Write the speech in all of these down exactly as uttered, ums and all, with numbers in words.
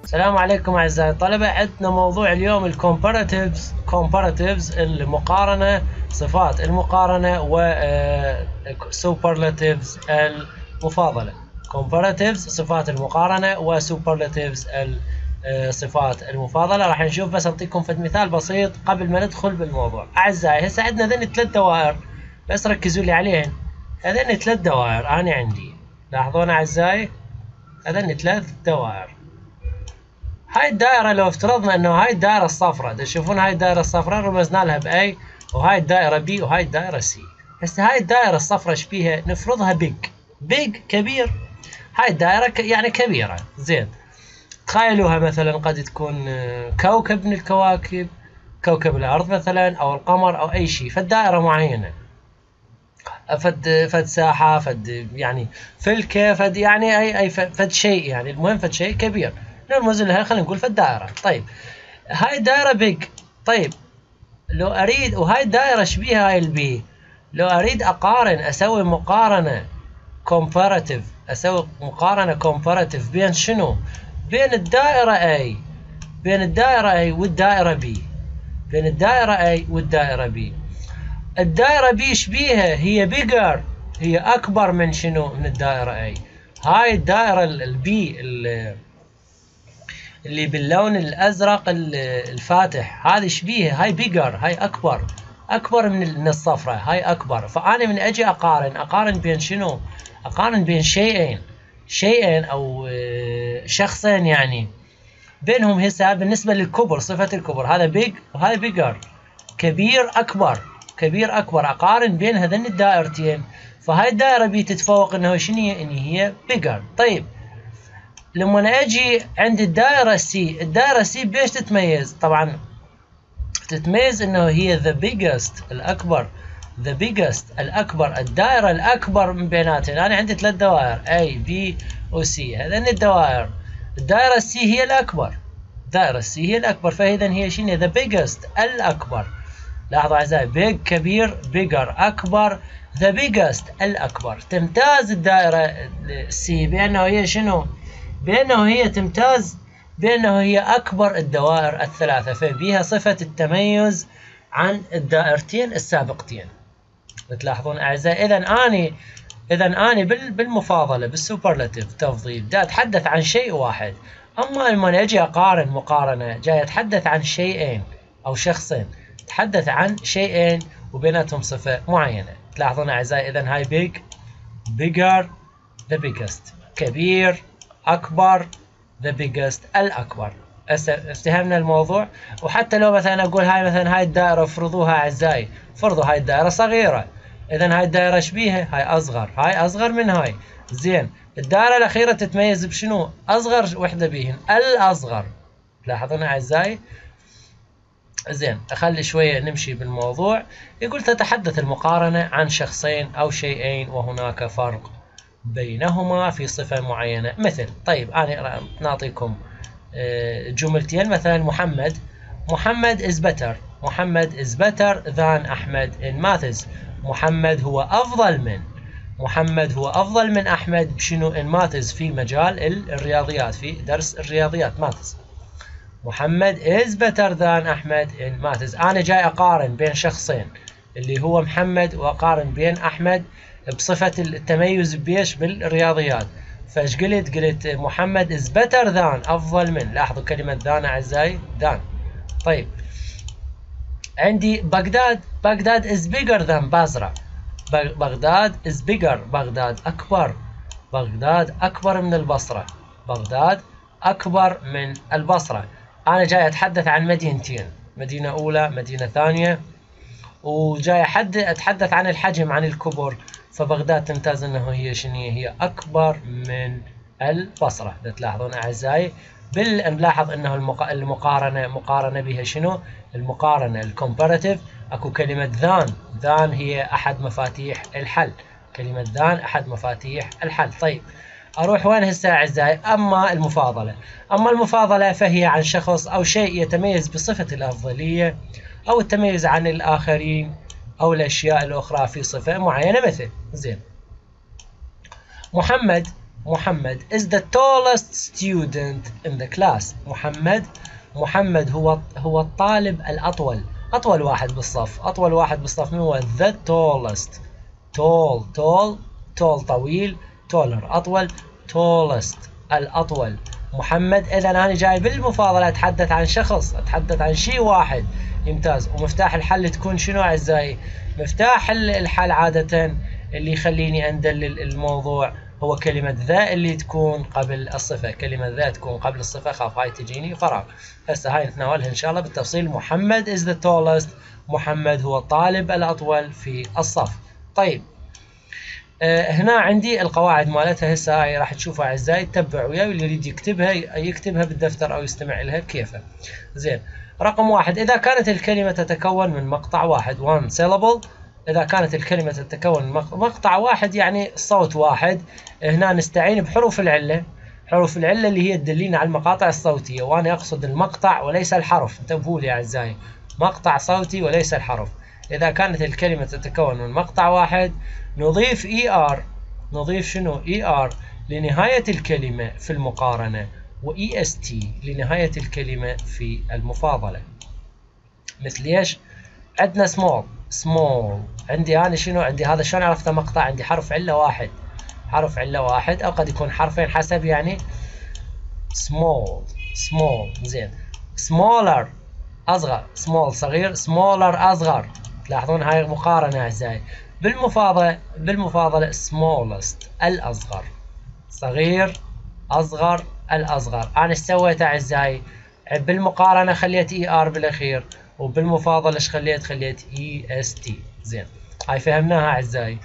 السلام عليكم أعزائي الطلبة. عندنا موضوع اليوم الكومباراتيفز كومباراتيفز المقارنة، صفات المقارنة و سوبرلاتيفز المفاضلة. كومباراتيفز صفات المقارنة وسوبرلاتيفز الصفات المفاضلة. راح نشوف، بس أعطيكم فد مثال بسيط قبل ما ندخل بالموضوع. أعزائي هسه عندنا ذن ثلاث دوائر، بس ركزوا لي عليهن. هذن ثلاث دوائر أنا عندي، لاحظون أعزائي، هذن ثلاث دوائر. هاي الدائرة لو افترضنا انه هاي الدائرة الصفراء، تشوفون هاي الدائرة الصفراء رمزنا لها بأي، وهاي الدائرة بي، وهاي الدائرة سي. هسه هاي الدائرة الصفراء ايش بيها؟ نفرضها بيج بيج كبير. هاي الدائرة ك... يعني كبيرة. زين، تخيلوها مثلا قد تكون كوكب من الكواكب، كوكب الأرض مثلا أو القمر أو أي شيء، فالدائرة معينة، فد فد ساحة، فد يعني فلكة، فد يعني أي أي فد شيء، يعني المهم فد شيء كبير نرمز لها، خلينا نقول فد دائرة. طيب هاي الدائرة بيج. طيب لو أريد، وهاي الدائرة شبيها هاي البي، لو أريد أقارن، أسوي مقارنة كومباراتيف، أسوي مقارنة كومباراتيف بين شنو؟ بين الدائرة A، بين الدائرة A والدائرة B، بين الدائرة A والدائرة B. الدائرة B شبيها؟ هي بيجر، هي أكبر من شنو؟ من الدائرة A. هاي الدائرة البي اللي باللون الأزرق الفاتح، هذه شبيها، هاي بيجر، هاي أكبر، أكبر من الصفراء، هاي أكبر. فأنا من أجي أقارن، أقارن بين شنو؟ أقارن بين شيئين، شيئين أو شخصين، يعني بينهم. هسه بالنسبة للكبر، صفة الكبر، هذا بيج وهذا بيجر، كبير أكبر، كبير أكبر. أقارن بين هذين الدائرتين، فهاي الدائرة بي تتفوق إنه شنو هي؟ إن هي بيجر. طيب لما أنا أجي عند الدائرة سي، الدائرة سي بيش تتميز؟ طبعا تتميز إنه هي the biggest، الأكبر، the biggest الأكبر، الدائرة الأكبر من بيناتهم. أنا عندي ثلاث دوائر A B و C، هذين الدوائر، الدائرة سي هي الأكبر، الدائرة سي هي الأكبر، فإذا هي شنو؟ the biggest الأكبر. لاحظوا أعزائي، بيج كبير، بيجر أكبر، the biggest الأكبر. تمتاز الدائرة سي بأنه هي شنو؟ بأنه هي تمتاز بأنه هي أكبر الدوائر الثلاثة، فبيها صفة التميز عن الدائرتين السابقتين. بتلاحظون أعزائي، إذا أني إذا أني بالمفاضلة، بالسوبرلاتيف، تفضيل، دا أتحدث عن شيء واحد. أما لما أجي أقارن مقارنة، جاي أتحدث عن شيئين أو شخصين، أتحدث عن شيئين وبيناتهم صفة معينة. تلاحظون أعزائي، إذا هاي بيج، بيجر، the biggest، كبير، أكبر، the biggest الأكبر. استهمنا الموضوع. وحتى لو مثلا أقول هاي مثلا هاي الدائرة، افرضوها أعزائي، فرضوا هاي الدائرة صغيرة، إذا هاي الدائرة شبيها؟ هاي أصغر، هاي أصغر من هاي. زين، الدائرة الأخيرة تتميز بشنو؟ أصغر وحدة بيهن الأصغر. تلاحظون أعزائي؟ زين، أخلي شوية نمشي بالموضوع. يقول تتحدث المقارنة عن شخصين أو شيئين وهناك فرق بينهما في صفة معينة. مثل، طيب أنا نعطيكم جملتين. مثلا محمد، محمد is better، محمد is better than أحمد in maths. محمد هو أفضل من، محمد هو أفضل من أحمد بشنو؟ in maths، في مجال الرياضيات، في درس الرياضيات maths. محمد is better than أحمد in maths. أنا جاي أقارن بين شخصين اللي هو محمد، وأقارن بين أحمد بصفة التميز بيش؟ بالرياضيات. فايش قلت؟ قلت محمد is better than، أفضل من. لاحظوا كلمة than أعزائي، than. طيب عندي بغداد، بغداد is bigger than بازرة، بغداد is bigger، بغداد أكبر، بغداد أكبر من البصرة، بغداد أكبر من البصرة. أنا جاي أتحدث عن مدينتين، مدينة أولى، مدينة ثانية، وجاي أتحدث عن الحجم، عن الكبر. فبغداد تمتاز أنه هي شنو؟ هي أكبر من البصرة. تلاحظون أعزائي، بنلاحظ أنه المقارنة، مقارنة بها شنو؟ المقارنة الكومباراتيف. أكو كلمة ذان، ذان هي أحد مفاتيح الحل، كلمة ذان أحد مفاتيح الحل. طيب أروح وين هسه أعزائي؟ أما المفاضلة، أما المفاضلة فهي عن شخص أو شيء يتميز بصفة الأفضلية أو التميز عن الآخرين أو الأشياء الأخرى في صفة معينة. مثل، زين، محمد، محمد is the tallest student in the class. محمد محمد هو هو الطالب الأطول، أطول واحد بالصف، أطول واحد بالصف من هو؟ the tallest. tall tall tall طويل، taller أطول، tallest الأطول. محمد. إذا أنا جاي بالمفاضلة أتحدث عن شخص، أتحدث عن شيء واحد. ممتاز. ومفتاح الحل تكون شنو أعزائي؟ مفتاح الحل عادة اللي يخليني أندلل الموضوع هو كلمة ذا اللي تكون قبل الصفة، كلمة ذا تكون قبل الصفة، خاف هاي تجيني فراغ. هسه هاي نتناولها إن شاء الله بالتفصيل. محمد is the tallest. محمد هو الطالب الأطول في الصف. طيب آه هنا عندي القواعد مالتها، هسه هاي راح تشوفها أعزائي، تتبع وياي، واللي يريد يكتبها يكتبها بالدفتر أو يستمع لها بكيفه. زين. رقم واحد، إذا كانت الكلمة تتكون من مقطع واحد one syllable، إذا كانت الكلمة تتكون من مقطع واحد يعني صوت واحد، هنا نستعين بحروف العلة. حروف العلة اللي هي تدلينا على المقاطع الصوتية، وأنا أقصد المقطع وليس الحرف، انتبهوا لي أعزائي، مقطع صوتي وليس الحرف. إذا كانت الكلمة تتكون من مقطع واحد نضيف إي آر، نضيف شنو؟ إي آر لنهاية الكلمة في المقارنة، و إي إس تي لنهاية الكلمة في المفاضلة. مثل ايش؟ عندنا small small، عندي أنا شنو؟ عندي هذا شلون عرفته مقطع؟ عندي حرف علة واحد، حرف علة واحد، أو قد يكون حرفين حسب يعني. small small. زين. smaller أصغر، small صغير، smaller أصغر. تلاحظون هاي مقارنة أعزائي. بالمفاضلة بالمفاضلة smallest الأصغر، صغير أصغر الأصغر. أنا ايش سويت أعزائي؟ بالمقارنة خليت إي آر بالأخير، وبالمفاضلة ايش خليت؟ خليت إي إس تي. زين. هاي فهمناها أعزائي.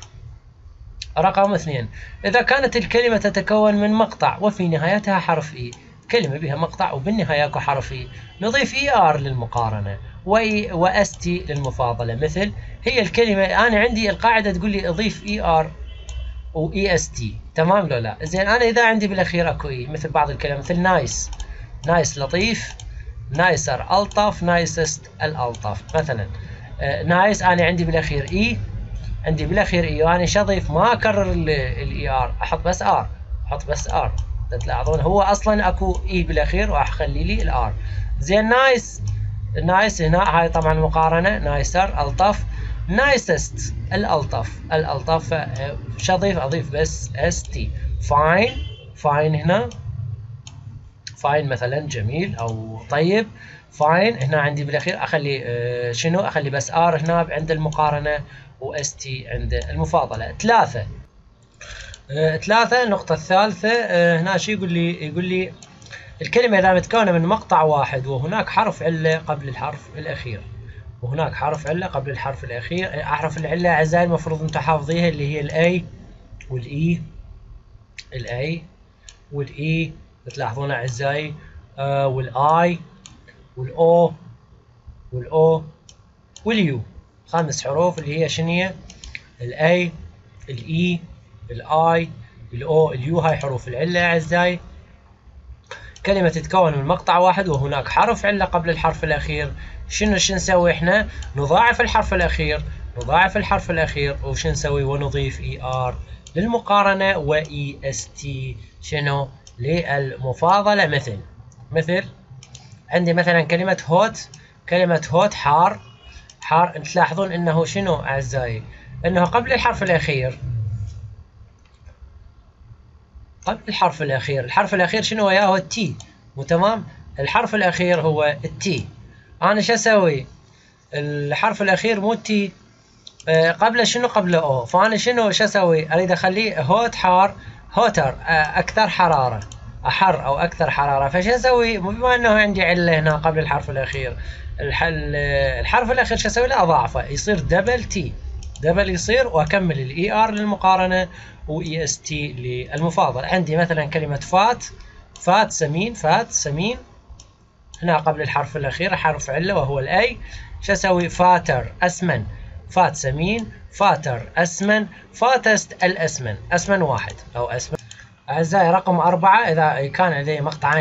رقم اثنين، إذا كانت الكلمة تتكون من مقطع وفي نهايتها حرف إي، كلمة بها مقطع وبالنهاية اكو حرف إي، نضيف إي آر للمقارنة و إس تي للمفاضلة. مثل هي الكلمة أنا عندي القاعدة تقول لي أضيف إي آر و إي إس تي، تمام لو لا؟ زين. أنا إذا عندي بالأخير اكو إي، مثل بعض الكلمات، مثل نايس، نايس لطيف، نايسر ألطف، نايسست الألطف مثلا. آه نايس أنا عندي بالأخير إي، عندي بالأخير إي، وأنا ايش أضيف؟ ما أكرر الإي آر، أحط بس آر، أحط بس آر. تلاحظون هو أصلا اكو إي بالأخير وأخلي لي الآر. زين. نايس، نايس هنا هاي طبعا مقارنة، نايسر ألطف، نايسست الألطف، الألطف ايش أضيف؟ أضيف بس اس تي. فاين، فاين هنا، فاين مثلا جميل أو طيب، فاين هنا عندي بالأخير أخلي آه شنو؟ أخلي بس آر هنا عند المقارنة و اس تي عند المفاضلة. ثلاثة آه ثلاثة النقطة الثالثة آه هنا شو يقول لي؟ يقول لي الكلمة إذا متكونة من مقطع واحد وهناك حرف علة قبل الحرف الأخير، وهناك حرف علة قبل الحرف الأخير. أحرف العلة أعزائي المفروض أنتم حافظيها، اللي هي الأي والإي، الأي والإي بتلاحظون أعزائي، آه والآي والأو والأو واليو. خمس حروف اللي هي شنو؟ الأي، الإي، الآي، الأو، اليو. هاي حروف العلة أعزائي. كلمة تتكون من مقطع واحد وهناك حرف علة قبل الحرف الأخير. شنو شو نسوي احنا؟ نضاعف الحرف الأخير، نضاعف الحرف الأخير، وشو نسوي؟ ونضيف إي آر للمقارنة و إي إس تي شنو؟ للمفاضلة. مثل مثل عندي مثلا كلمة هوت، كلمة هوت حار، حار. تلاحظون انه شنو أعزائي؟ انه قبل الحرف الأخير، قبل الحرف الأخير، الحرف الأخير شنو وياه؟ هو التي، مو تمام؟ الحرف الأخير هو التي. أنا شو أسوي؟ الحرف الأخير مو التي، آه قبله شنو؟ قبله أو، فأنا شنو شو أسوي؟ أريد أخليه هوت حار، هوتر آه أكثر حرارة، أحر أو أكثر حرارة. فشو أسوي؟ بما أنه عندي علة هنا قبل الحرف الأخير، الحل الحرف الأخير شو أسوي له؟ أضاعفه، يصير دبل تي، دبل يصير، وأكمل الإي آر للمقارنة و إي إس تي للمفاضلة. عندي مثلا كلمة فات، فات سمين، فات سمين، هنا قبل الحرف الأخير حرف علة وهو الأي. شو أسوي؟ فاتر أسمن، فات سمين، فاتر أسمن، فاتست الأسمن، أسمن واحد أو أسمن. أعزائي رقم أربعة، إذا كان لدي مقطعين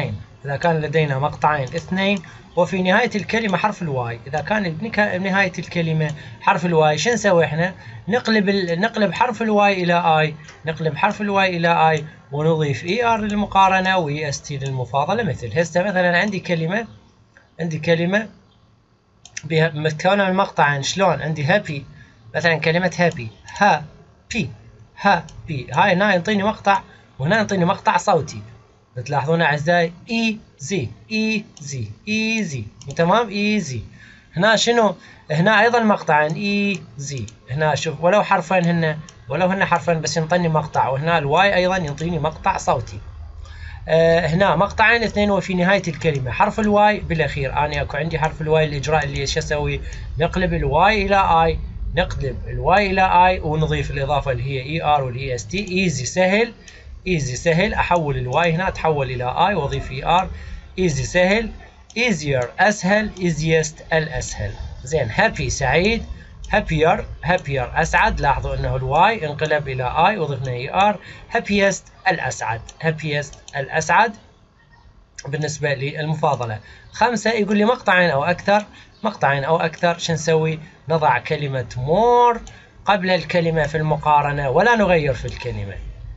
إذا كان لدينا مقطعين اثنين وفي نهاية الكلمة حرف الواي، إذا كان بنهاية الكلمة حرف الواي شو نسوي إحنا؟ نقلب ال... نقلب حرف الواي إلى آي، نقلب حرف الواي إلى آي ونضيف إي آر للمقارنة وإي إس تي للمفاضلة. مثل هسه مثلا عندي كلمة عندي كلمة متكونة من مقطعين، شلون؟ عندي هابي مثلا، كلمة هابي ها بي ها بي، هاي هنا ينطيني مقطع وهنا ينطيني مقطع صوتي. تلاحظون اعزائي اي زي اي زي اي زي، تمام؟ اي زي. هنا شنو؟ هنا ايضا مقطعين اي زي، هنا شوف ولو حرفين هن ولو هن حرفين بس ينطيني مقطع، وهنا الواي ايضا ينطيني مقطع صوتي. آه هنا مقطعين اثنين وفي نهاية الكلمة حرف الواي بالاخير. انا اكو عندي حرف الواي، الاجراء اللي شو اسوي؟ نقلب الواي الى اي، نقلب الواي الى اي ونضيف الاضافة اللي هي اي ار واللي هي اس تي. ايزي سهل، ايزي سهل، احول الواي هنا تحول الى اي واضيف اي ار. ايزي سهل، ايزير اسهل، ايزيست الاسهل. زين. هابي سعيد، هابير هابير اسعد، لاحظوا انه الواي انقلب الى اي وضفنا اي ار. هابيست الاسعد، هابيست الاسعد بالنسبه للمفاضله. خمسه يقول لي مقطعين او اكثر، مقطعين او اكثر شو نسوي؟ نضع كلمه مور قبل الكلمه في المقارنه ولا نغير في الكلمه،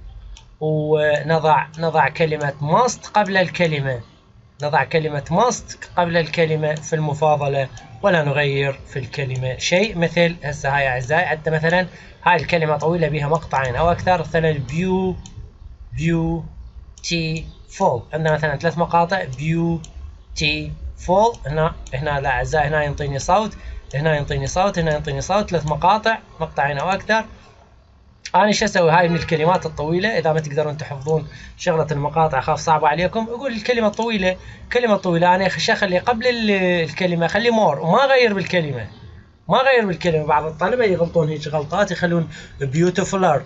ونضع نضع كلمة must قبل الكلمة، نضع كلمة must قبل الكلمة في المفاضلة ولا نغير في الكلمة شيء. مثل هسه هاي أعزائي عندنا مثلا هاي الكلمة طويلة بها مقطعين أو أكثر، مثلا بيو بيو تي فول، عندنا مثلا ثلاث مقاطع بيو تي فول. هنا هنا لا أعزائي هنا ينطيني صوت، هنا ينطيني صوت، هنا ينطيني صوت، ثلاث مقاطع مقطعين أو أكثر. أنا شو أسوي؟ هاي من الكلمات الطويلة، إذا ما تقدرون تحفظون شغلة المقاطع خاف صعبة عليكم، أقول الكلمة الطويلة، كلمة طويلة أنا شو أخلي قبل الكلمة؟ أخلي مور وما أغير بالكلمة، ما أغير بالكلمة. بعض الطلبة يغلطون هيك غلطات، يخلون بيوتيفولر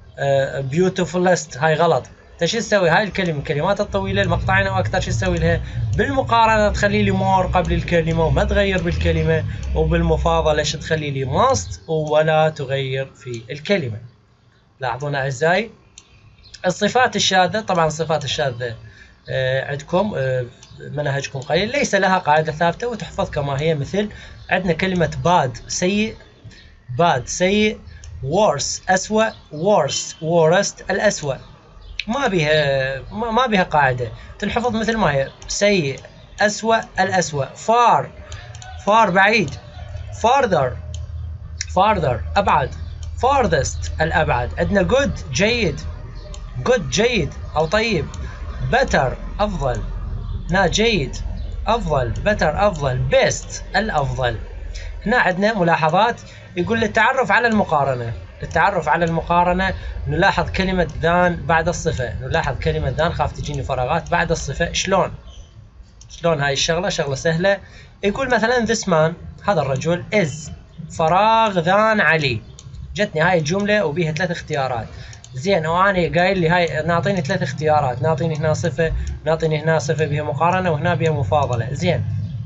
بيوتيفولست، هاي غلط. شو تسوي؟ هاي الكلمة الكلمات الطويلة المقطعين أو أكثر شو تسوي لها؟ بالمقارنة تخلي لي مور قبل الكلمة وما تغير بالكلمة، وبالمفاضلة شو تخلي لي ماست ولا تغير في الكلمة. لاحظون أعزائي الصفات الشاذة، طبعا الصفات الشاذة آه عندكم آه منهجكم قليل، ليس لها قاعدة ثابتة وتحفظ كما هي. مثل عندنا كلمة باد سيء، باد سيء، worse أسوأ، worst worst الأسوأ، ما بها ما, ما بها قاعدة، تنحفظ مثل ما هي، سيء أسوأ الأسوأ. far far بعيد، farther farther أبعد، farthest الأبعد. عندنا good جيد، good جيد أو طيب. better أفضل، هنا جيد أفضل، better أفضل، best الأفضل. هنا عندنا ملاحظات، يقول للتعرف على المقارنة، للتعرف على المقارنة نلاحظ كلمة than بعد الصفة، نلاحظ كلمة than، خاف تجيني فراغات بعد الصفة. شلون؟ شلون هاي الشغلة؟ شغلة سهلة. يقول مثلا this man هذا الرجل is فراغ than علي، جتني هاي الجملة وبيها ثلاث اختيارات. زين، وأنا قايل لي هاي نعطيني ثلاث اختيارات، نعطيني هنا صفة، نعطيني هنا صفة بها مقارنة وهنا بها مفاضلة. زين،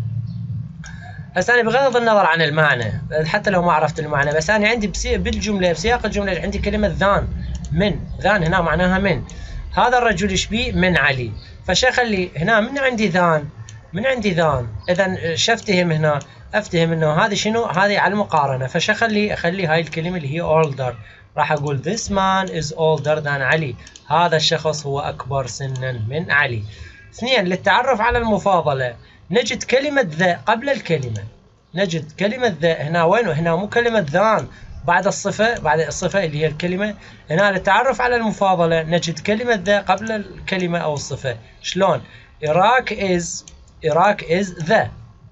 هسه أنا بغض النظر عن المعنى، حتى لو ما عرفت المعنى، بس أنا عندي بالجملة بسياق الجملة عندي كلمة ذان، من، ذان هنا معناها من. هذا الرجل ايش بيه؟ من علي. فش أخلي هنا؟ من عندي ذان، من عندي ذان، إذا شفتهم هنا افتهم انه هذه شنو؟ هذه على المقارنه. فش اخلي؟ اخلي هاي الكلمه اللي هي older، راح اقول this man is older than علي، هذا الشخص هو اكبر سنا من علي. اثنين، للتعرف على المفاضله نجد كلمه ذا قبل الكلمه، نجد كلمه ذا هنا وين؟ هنا مو كلمه ذان بعد الصفه، بعد الصفه اللي هي الكلمه. هنا للتعرف على المفاضله نجد كلمه ذا قبل الكلمه او الصفه. شلون؟ Iraq is Iraq is the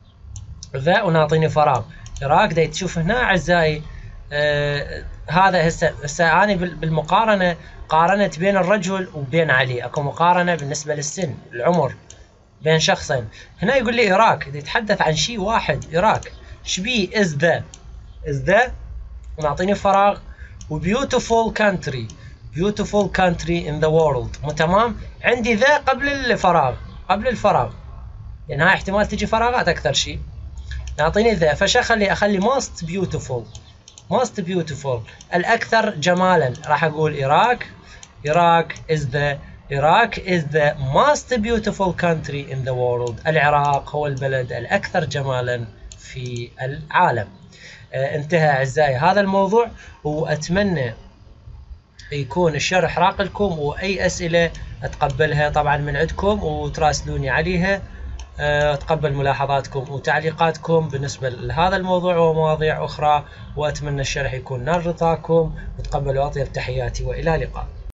ذا ونعطيني فراغ. إراك دا تشوف هنا أعزائي آه هذا هسه هسه أنا بالمقارنة قارنت بين الرجل وبين علي، أكو مقارنة بالنسبة للسن العمر بين شخصين. هنا يقول لي إراك يتحدث عن شيء واحد، إراك شبيه is the is the ونعطيني فراغ، وبيوتيفول country beautiful country in the world. مو تمام؟ عندي ذا قبل الفراغ، قبل الفراغ، لأن هاي احتمال تجي فراغات أكثر شيء. نعطيني ذا، فش اخلي؟ اخلي most beautiful most beautiful الأكثر جمالا. راح أقول إراك Iraq is the Iraq is the most beautiful country in the world. العراق هو البلد الأكثر جمالا في العالم. آه انتهى أعزائي هذا الموضوع، وأتمنى يكون الشرح راق لكم، وأي أسئلة أتقبلها طبعا من عندكم وتراسلوني عليها. أتقبل ملاحظاتكم وتعليقاتكم بالنسبة لهذا الموضوع ومواضيع أخرى، وأتمنى الشرح يكون نال رضاكم، وتقبلوا أطيب تحياتي وإلى اللقاء.